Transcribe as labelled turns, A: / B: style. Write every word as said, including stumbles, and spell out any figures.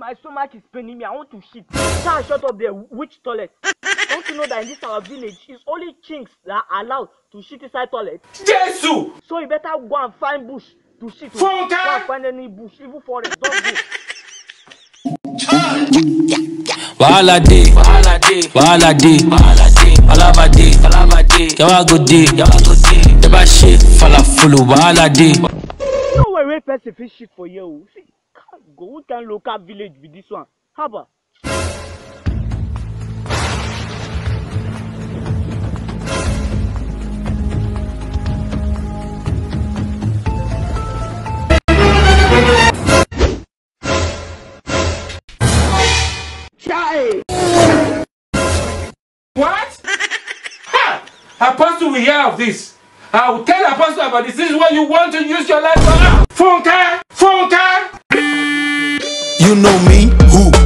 A: My stomach is paining me. I want to shit. Sir, shut up there. Which toilet? Don't you know that in this our village, it's only chinks that are allowed to shit inside toilet?
B: Jesus!
A: So you better go and find bush to shit.
B: Funke!
A: Go and find any bush, even forest. Don't go.
C: Wahala dey, wahala dey, wahala dey, wahala dey, palava dey, palava dey, yawa go dey, yawa go dey. Never shake, falafolo, wahala dey.
A: No way, wait person fit shit for you. See, can't go. What kind of local village be this one? Haba. Chai.
B: What? Ha! Apostle will hear of this. I will tell Apostle about this. This is what you want to use your life for. Funke! Funke!
C: You know me, who?